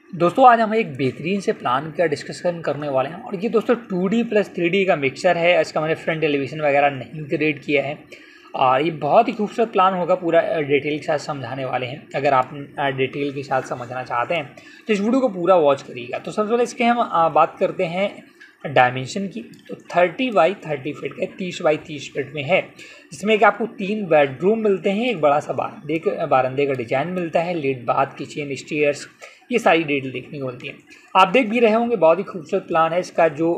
दोस्तों आज हम एक बेहतरीन से प्लान का डिस्कशन करने वाले हैं और ये दोस्तों 2D प्लस 3D का मिक्सचर है। इसका मैंने फ्रंट एलिवेशन वगैरह नहीं क्रिएट किया है और ये बहुत ही खूबसूरत प्लान होगा। पूरा डिटेल के साथ समझाने वाले हैं। अगर आप डिटेल के साथ समझना चाहते हैं तो इस वीडियो को पूरा वॉच करिएगा। तो सबसे पहले इसके हम बात करते हैं डायमेंशन की। तो 30 बाई 30 फीट का 30 बाई 30 फीट में है, जिसमें कि आपको 3 बेडरूम मिलते हैं, एक बड़ा सा बारंदे का डिजाइन मिलता है, लेट बाथ, किचन, स्टेयर्स, ये सारी डिटेल देखने को मिलती है। आप देख भी रहे होंगे बहुत ही खूबसूरत प्लान है। इसका जो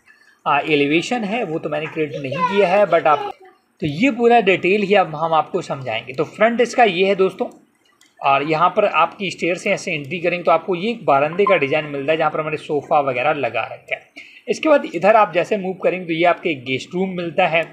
एलिवेशन है वो तो मैंने क्रिएट नहीं किया है, बट आप तो ये पूरा डिटेल ही अब हम आपको समझाएंगे। तो फ्रंट इसका ये है दोस्तों, और यहाँ पर आपकी स्टेयर से ऐसे एंट्री करेंगे तो आपको ये एक बारंदे का डिज़ाइन मिलता है, जहाँ पर हमारे सोफ़ा वगैरह लगा रखा है। इसके बाद इधर आप जैसे मूव करेंगे तो ये आपके गेस्ट रूम मिलता है।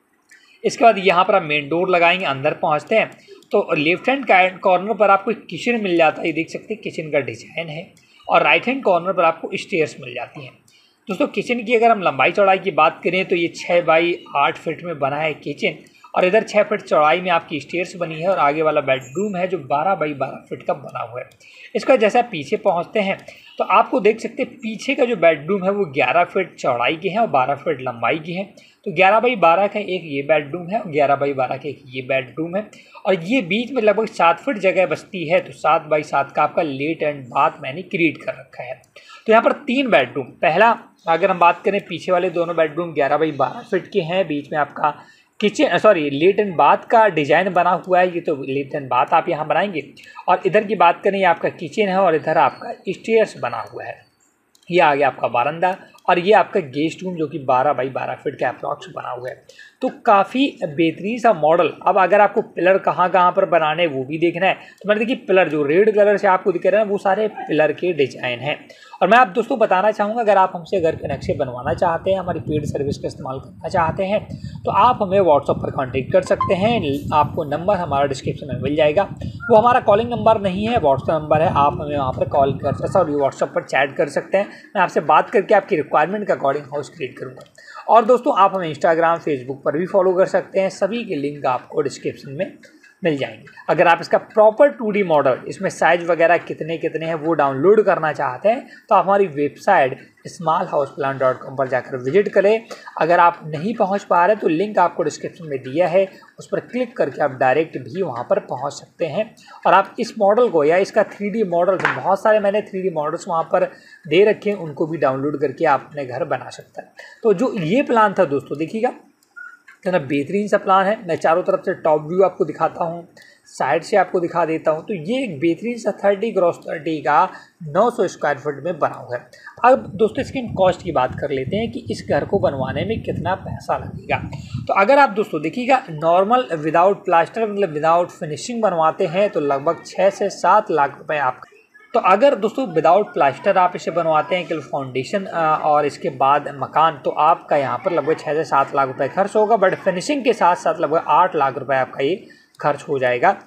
इसके बाद यहाँ पर आप मेन डोर लगाएंगे, अंदर पहुँचते हैं तो लेफ्ट हैंड कॉर्नर पर आपको एक किचन मिल जाता है। ये देख सकते हैं किचन का डिज़ाइन है। और राइट हैंड कॉर्नर पर आपको स्टेयर्स मिल जाती हैं। दोस्तों किचन की अगर हम लंबाई चौड़ाई की बात करें तो ये 6 बाई 8 फीट में बना है किचन, और इधर 6 फीट चौड़ाई में आपकी स्टेयर्स बनी है। और आगे वाला बेडरूम है जो 12 बाई 12 फीट का बना हुआ है। इसका जैसे आप पीछे पहुंचते हैं तो आपको देख सकते हैं पीछे का जो बेडरूम है वो 11 फीट चौड़ाई की है और 12 फीट लंबाई की है। तो 11 बाई 12 का एक ये बेडरूम है और 11 बाई 12 का एक ये बेडरूम है, और ये बीच में लगभग 7 फीट जगह बचती है। तो 7 बाई 7 का आपका लेट एंड बाथ मैंने क्रिएट कर रखा है। तो यहाँ पर 3 बेडरूम, पहला अगर हम बात करें पीछे वाले दोनों बेडरूम 11 बाई 12 फीट के हैं, बीच में आपका किचन लेट एंड बाथ का डिज़ाइन बना हुआ है। ये तो लेट एंड बाथ आप यहाँ बनाएंगे। और इधर की बात करें ये आपका किचन है और इधर आपका स्टेयर्स बना हुआ है। ये आ गया आपका बारंदा, और ये आपका गेस्ट रूम जो कि 12 बाई 12 फीट का अप्रॉक्स बना हुआ है। तो काफ़ी बेहतरीन सा मॉडल। अब अगर आपको पिलर कहाँ कहाँ पर बनाने हैं वो भी देखना है तो मैंने देखिए पिलर जो रेड कलर से आपको दिख रहे हैं वो सारे पिलर के डिज़ाइन हैं। और मैं आप दोस्तों बताना चाहूँगा, अगर आप हमसे घर के नक्शे बनवाना चाहते हैं, हमारी पेड सर्विस का इस्तेमाल करना चाहते हैं, तो आप हमें व्हाट्सएप पर कॉन्टेक्ट कर सकते हैं। आपको नंबर हमारा डिस्क्रिप्शन में मिल जाएगा। वो हमारा कॉलिंग नंबर नहीं है, व्हाट्सएप नंबर है। आप हमें वहाँ पर कॉल कर सकते हैं और व्हाट्सएप पर चैट कर सकते हैं। मैं आपसे बात करके आपकी रिक्वायरमेंट के अकॉर्डिंग हाउस क्रिएट करूँगा। और दोस्तों आप हमें इंस्टाग्राम, फेसबुक पर भी फॉलो कर सकते हैं। सभी के लिंक आपको डिस्क्रिप्शन में मिल जाएंगे। अगर आप इसका प्रॉपर 2D मॉडल, इसमें साइज वगैरह कितने कितने हैं वो डाउनलोड करना चाहते हैं तो आप हमारी वेबसाइट smallhouseplan.com पर जाकर विजिट करें। अगर आप नहीं पहुंच पा रहे तो लिंक आपको डिस्क्रिप्शन में दिया है, उस पर क्लिक करके आप डायरेक्ट भी वहां पर पहुंच सकते हैं। और आप इस मॉडल को या इसका 3D मॉडल, बहुत सारे मैंने 3D मॉडल्स वहां पर दे रखे हैं, उनको भी डाउनलोड करके आप अपने घर बना सकते हैं। तो जो ये प्लान था दोस्तों देखिएगा, इतना बेहतरीन सा प्लान है। मैं चारों तरफ से टॉप व्यू आपको दिखाता हूँ, साइड से आपको दिखा देता हूँ। तो ये एक बेहतरीन सा 30 क्रॉस 30 का 900 स्क्वायर फीट में बना हुआ है। अब दोस्तों इसकी कॉस्ट की बात कर लेते हैं कि इस घर को बनवाने में कितना पैसा लगेगा। तो अगर आप दोस्तों देखिएगा नॉर्मल विदाउट प्लास्टर मतलब विदाउट फिनिशिंग बनवाते हैं तो लगभग 6 से 7 लाख रुपए आपका। तो अगर दोस्तों विदाउट प्लास्टर आप इसे बनवाते हैं केवल फाउंडेशन और इसके बाद मकान, तो आपका यहाँ पर लगभग 6 से 7 लाख रुपए खर्च होगा। बट फिनिशिंग के साथ साथ लगभग 8 लाख रुपए आपका ये खर्च हो जाएगा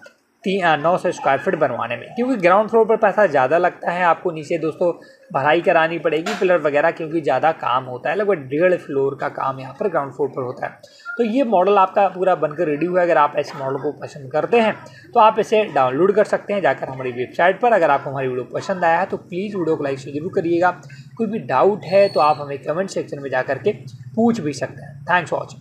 900 स्क्वायर फीट बनवाने में। क्योंकि ग्राउंड फ्लोर पर पैसा ज़्यादा लगता है, आपको नीचे दोस्तों भराई करानी पड़ेगी पिलर वगैरह, क्योंकि ज़्यादा काम होता है। लगभग 1.5 फ्लोर का काम यहाँ पर ग्राउंड फ्लोर पर होता है। तो ये मॉडल आपका पूरा बनकर रेडी हुआ है। अगर आप ऐसे मॉडल को पसंद करते हैं तो आप इसे डाउनलोड कर सकते हैं जाकर हमारी वेबसाइट पर। अगर आपको हमारी वीडियो पसंद आया है तो प्लीज़ वीडियो को लाइक जरूर करिएगा। कोई भी डाउट है तो आप हमें कमेंट सेक्शन में जा करके पूछ भी सकते हैं। Thanks for watching.